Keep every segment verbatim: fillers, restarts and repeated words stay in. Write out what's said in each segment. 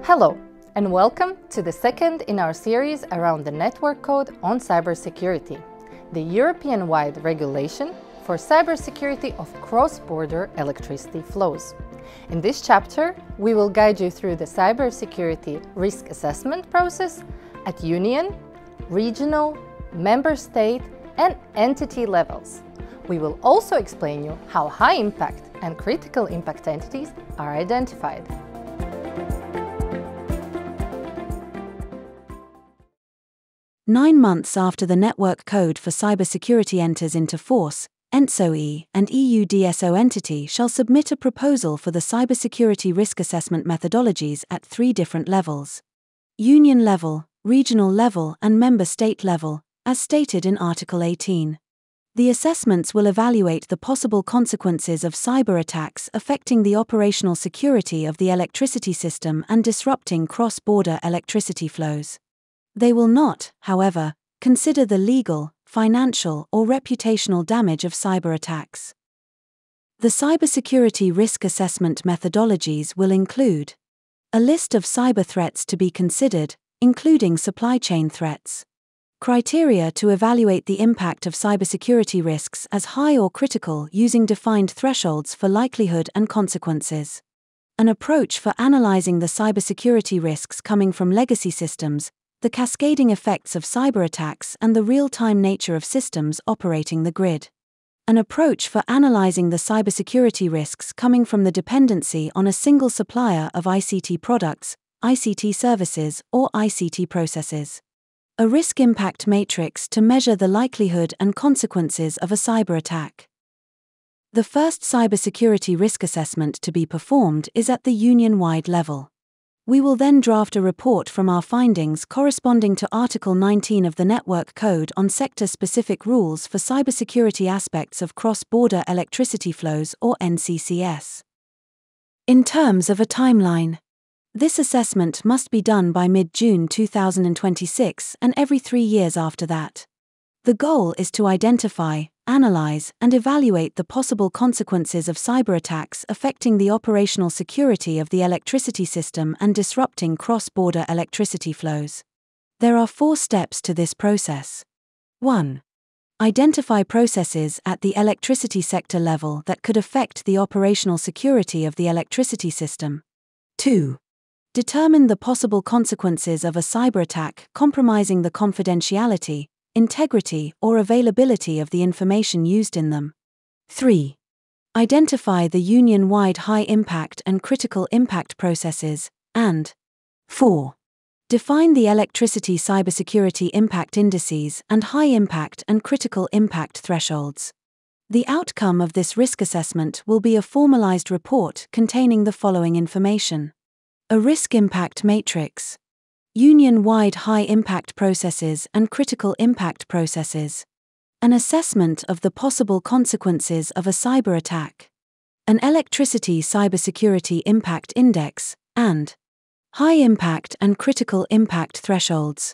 Hello, and welcome to the second in our series around the Network Code on Cybersecurity, the European-wide regulation for cybersecurity of cross-border electricity flows. In this chapter, we will guide you through the cybersecurity risk assessment process at union, regional, member state, and entity levels. We will also explain you how high-impact and critical impact entities are identified. Nine months after the Network Code for Cybersecurity enters into force, ENTSO-E and E U D S O Entity shall submit a proposal for the cybersecurity risk assessment methodologies at three different levels: union level, regional level, and member state level, as stated in Article eighteen. The assessments will evaluate the possible consequences of cyber attacks affecting the operational security of the electricity system and disrupting cross-border electricity flows. They will not, however, consider the legal, financial, or reputational damage of cyber attacks. The cybersecurity risk assessment methodologies will include a list of cyber threats to be considered, including supply chain threats, criteria to evaluate the impact of cybersecurity risks as high or critical using defined thresholds for likelihood and consequences, an approach for analyzing the cybersecurity risks coming from legacy systems, the cascading effects of cyber attacks, and the real-time nature of systems operating the grid. An approach for analyzing the cybersecurity risks coming from the dependency on a single supplier of I C T products, I C T services, or I C T processes. A risk impact matrix to measure the likelihood and consequences of a cyber attack. The first cybersecurity risk assessment to be performed is at the union-wide level. We will then draft a report from our findings corresponding to Article nineteen of the Network Code on sector-specific rules for cybersecurity aspects of cross-border electricity flows, or N C C S. In terms of a timeline, this assessment must be done by mid-June two thousand twenty-six and every three years after that. The goal is to identify, analyze, and evaluate the possible consequences of cyber attacks affecting the operational security of the electricity system and disrupting cross-border electricity flows. There are four steps to this process. one. Identify processes at the electricity sector level that could affect the operational security of the electricity system. two. Determine the possible consequences of a cyber attack compromising the confidentiality, integrity, or availability of the information used in them. three. Identify the union-wide high-impact and critical impact processes, and four. Define the electricity cybersecurity impact indices and high-impact and critical impact thresholds. The outcome of this risk assessment will be a formalized report containing the following information: a risk impact matrix, union-wide high-impact processes and critical impact processes, an assessment of the possible consequences of a cyber attack, an electricity cybersecurity impact index, and high-impact and critical impact thresholds.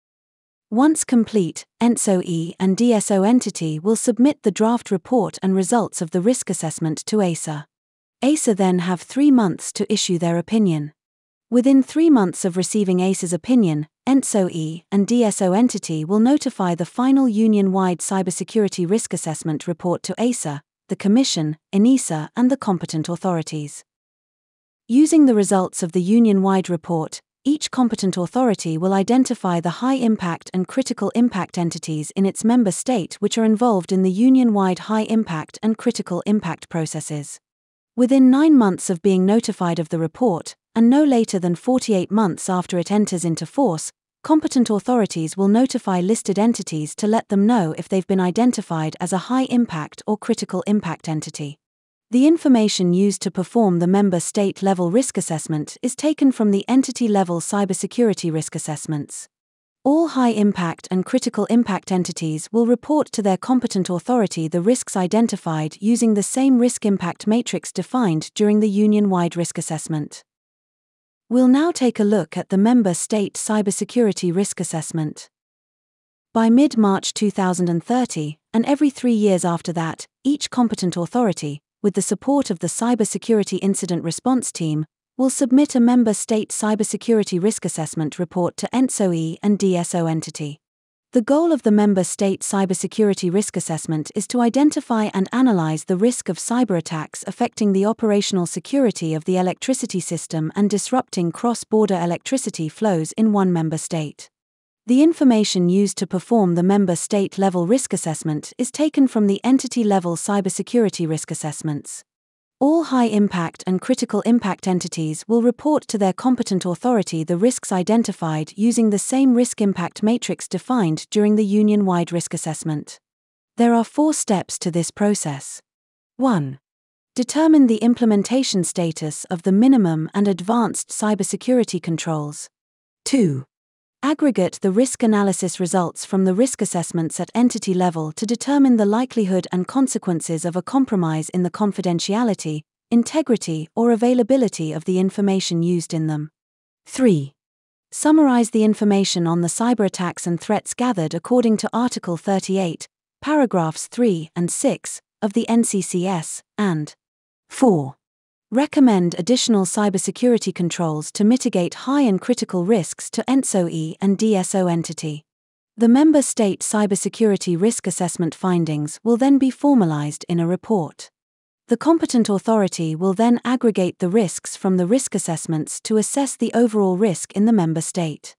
Once complete, ENTSO-E and D S O Entity will submit the draft report and results of the risk assessment to E S A. E S A then have three months to issue their opinion. Within three months of receiving E S A's opinion, ENTSO-E and D S O Entity will notify the final union-wide cybersecurity risk assessment report to E S A, the Commission, ENISA, and the competent authorities. Using the results of the union-wide report, each competent authority will identify the high-impact and critical impact entities in its member state which are involved in the union-wide high-impact and critical impact processes. Within nine months of being notified of the report, and no later than forty-eight months after it enters into force, competent authorities will notify listed entities to let them know if they've been identified as a high-impact or critical impact entity. The information used to perform the member state-level risk assessment is taken from the entity-level cybersecurity risk assessments. All high-impact and critical impact entities will report to their competent authority the risks identified using the same risk impact matrix defined during the union-wide risk assessment. We'll now take a look at the member state cybersecurity risk assessment. By mid-March two thousand thirty, and every three years after that, each competent authority, with the support of the Cybersecurity Incident Response Team, will submit a member state cybersecurity risk assessment report to ENTSO-E and D S O Entity. The goal of the member state cybersecurity risk assessment is to identify and analyze the risk of cyber attacks affecting the operational security of the electricity system and disrupting cross-border electricity flows in one member state. The information used to perform the member state-level risk assessment is taken from the entity-level cybersecurity risk assessments. All high-impact and critical impact entities will report to their competent authority the risks identified using the same risk impact matrix defined during the union-wide risk assessment. There are four steps to this process. one. Determine the implementation status of the minimum and advanced cybersecurity controls. two. Aggregate the risk analysis results from the risk assessments at entity level to determine the likelihood and consequences of a compromise in the confidentiality, integrity, or availability of the information used in them. three. Summarize the information on the cyber attacks and threats gathered according to Article thirty-eight, paragraphs three and six, of the N C C S, and four. Recommend additional cybersecurity controls to mitigate high and critical risks to ENTSO-E and D S O Entity. The member state cybersecurity risk assessment findings will then be formalized in a report. The competent authority will then aggregate the risks from the risk assessments to assess the overall risk in the member state.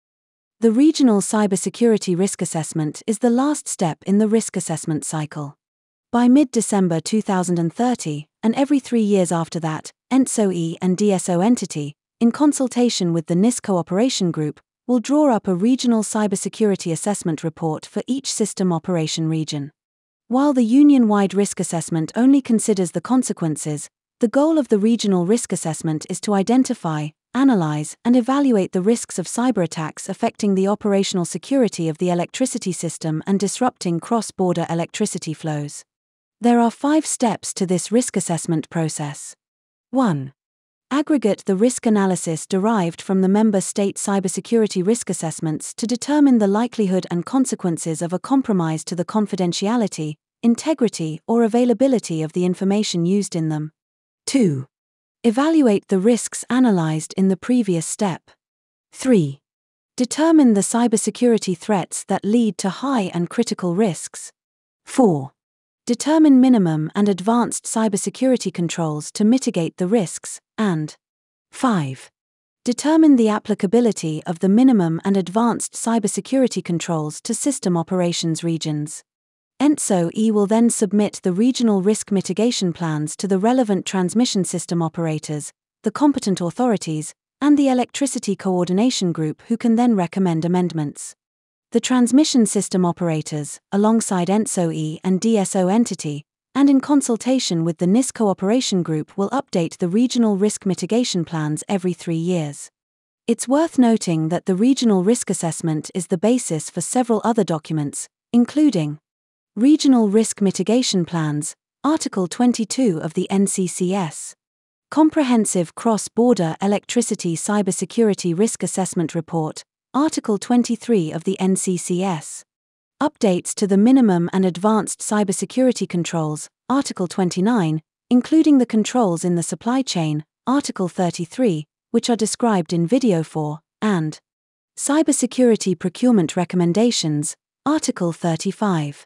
The regional cybersecurity risk assessment is the last step in the risk assessment cycle. By mid-December two thousand thirty, and every three years after that, ENTSO-E and D S O Entity, in consultation with the N I S Cooperation Group, will draw up a regional cybersecurity assessment report for each system operation region. While the union-wide risk assessment only considers the consequences, the goal of the regional risk assessment is to identify, analyze, and evaluate the risks of cyber attacks affecting the operational security of the electricity system and disrupting cross-border electricity flows. There are five steps to this risk assessment process. one. Aggregate the risk analysis derived from the member state cybersecurity risk assessments to determine the likelihood and consequences of a compromise to the confidentiality, integrity, or availability of the information used in them. two. Evaluate the risks analyzed in the previous step. three. Determine the cybersecurity threats that lead to high and critical risks. four. Determine minimum and advanced cybersecurity controls to mitigate the risks, and five. Determine the applicability of the minimum and advanced cybersecurity controls to system operations regions. ENTSO-E will then submit the regional risk mitigation plans to the relevant transmission system operators, the competent authorities, and the Electricity Coordination Group, who can then recommend amendments. The transmission system operators, alongside ENTSO-E and D S O Entity, and in consultation with the N I S Cooperation Group, will update the regional risk mitigation plans every three years. It's worth noting that the regional risk assessment is the basis for several other documents, including Regional Risk Mitigation Plans, Article twenty-two of the N C C S, Comprehensive Cross-Border Electricity Cybersecurity Risk Assessment Report, Article twenty-three of the N C C S. Updates to the minimum and advanced cybersecurity controls, Article twenty-nine, including the controls in the supply chain, Article thirty-three, which are described in Video four, and Cybersecurity Procurement Recommendations, Article thirty-five.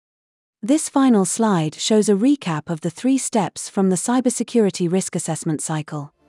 This final slide shows a recap of the three steps from the cybersecurity risk assessment cycle.